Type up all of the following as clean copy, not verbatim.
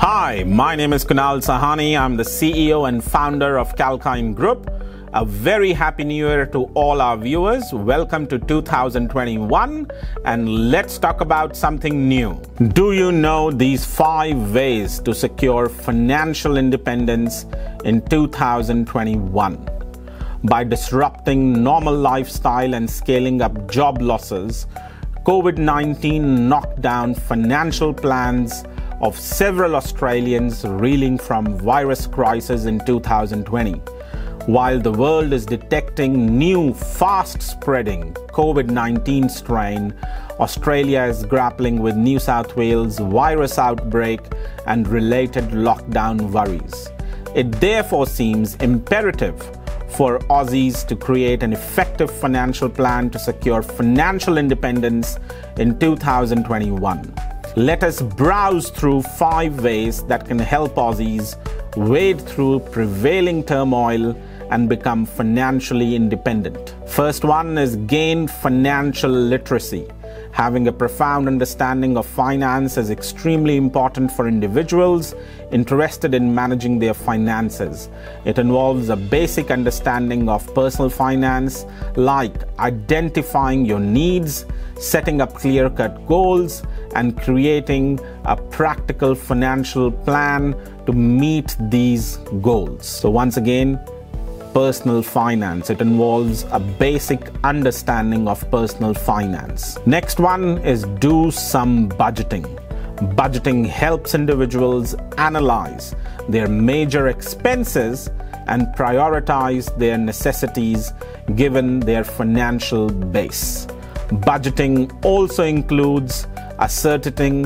Hi, my name is Kunal Sahani. I'm the CEO and founder of Kalkine Group. A very happy new year to all our viewers. Welcome to 2021 and let's talk about something new. Do you know these 5 ways to secure financial independence in 2021? By disrupting normal lifestyle and scaling up job losses, COVID-19 knocked down financial plans of several Australians reeling from virus crisis in 2020. While the world is detecting new fast-spreading COVID-19 strain, Australia is grappling with New South Wales virus outbreak and related lockdown worries. It therefore seems imperative for Aussies to create an effective financial plan to secure financial independence in 2021. Let us browse through 5 ways that can help Aussies wade through prevailing turmoil and become financially independent. First one is gain financial literacy. Having a profound understanding of finance is extremely important for individuals interested in managing their finances. It involves a basic understanding of personal finance, like identifying your needs, setting up clear-cut goals, and creating a practical financial plan to meet these goals. So once again, personal finance. It involves a basic understanding of personal finance. Next one is do some budgeting. Budgeting helps individuals analyze their major expenses and prioritize their necessities given their financial base. Budgeting also includes ascertaining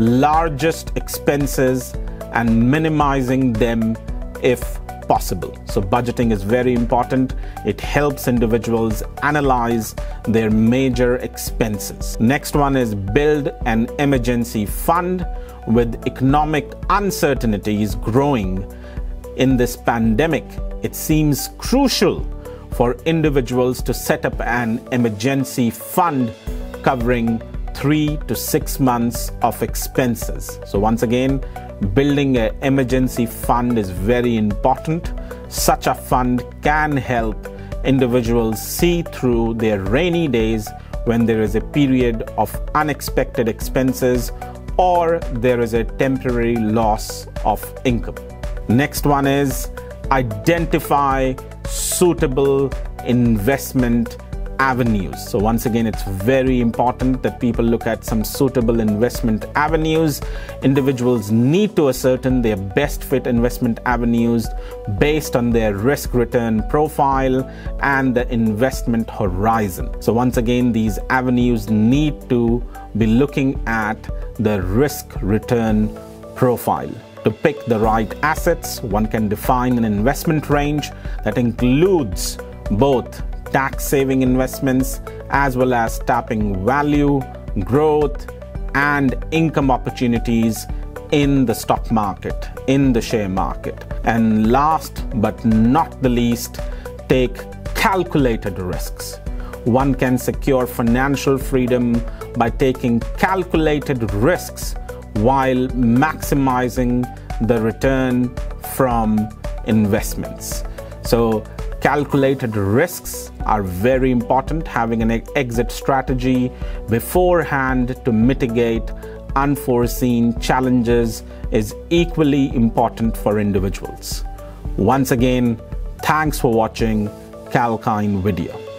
largest expenses and minimizing them if possible. So budgeting is very important. It helps individuals analyze their major expenses. Next one is build an emergency fund. With economic uncertainties growing in this pandemic, it seems crucial for individuals to set up an emergency fund covering 3 to 6 months of expenses. So once again, building an emergency fund is very important. Such a fund can help individuals see through their rainy days when there is a period of unexpected expenses or there is a temporary loss of income. Next one is identify suitable investment avenues. So once again, it's very important that people look at some suitable investment avenues. Individuals need to ascertain their best fit investment avenues based on their risk return profile and the investment horizon. So once again, these avenues need to be looking at the risk return profile. To pick the right assets, one can define an investment range that includes both tax-saving investments as well as tapping value, growth, and income opportunities in the stock market, in the share market. And last but not the least, take calculated risks. One can secure financial freedom by taking calculated risks while maximizing the return from investments. So calculated risks are very important. Having an exit strategy beforehand to mitigate unforeseen challenges is equally important for individuals. Once again, thanks for watching Kalkine video.